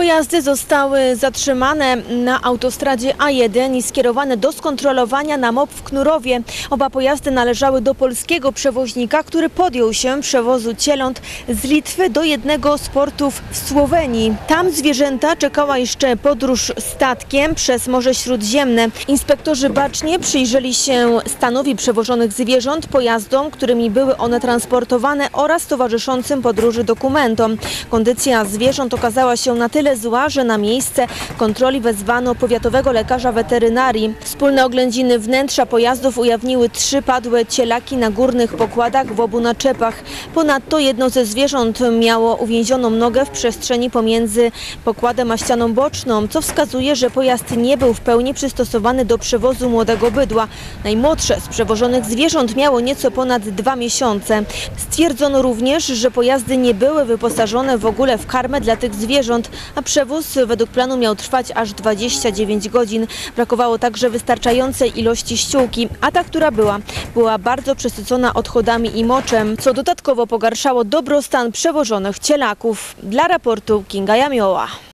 Pojazdy zostały zatrzymane na autostradzie A1 i skierowane do skontrolowania na MOP w Knurowie. Oba pojazdy należały do polskiego przewoźnika, który podjął się przewozu cieląt z Litwy do jednego z portów w Słowenii. Tam zwierzęta czekała jeszcze podróż statkiem przez Morze Śródziemne. Inspektorzy bacznie przyjrzeli się stanowi przewożonych zwierząt, pojazdom, którymi były one transportowane oraz towarzyszącym podróży dokumentom. Kondycja zwierząt okazała się na tyle zła, że na miejsce kontroli wezwano powiatowego lekarza weterynarii. Wspólne oględziny wnętrza pojazdów ujawniły 3 padłe cielaki na górnych pokładach w obu naczepach. Ponadto jedno ze zwierząt miało uwięzioną nogę w przestrzeni pomiędzy pokładem a ścianą boczną, co wskazuje, że pojazd nie był w pełni przystosowany do przewozu młodego bydła. Najmłodsze z przewożonych zwierząt miało nieco ponad 2 miesiące. Stwierdzono również, że pojazdy nie były wyposażone w ogóle w karmę dla tych zwierząt, a przewóz według planu miał trwać aż 29 godzin. Brakowało także wystarczającej ilości ściółki, a ta, która była bardzo przesycona odchodami i moczem, co dodatkowo pogarszało dobrostan przewożonych cielaków. Dla raportu Kinga Jamioła.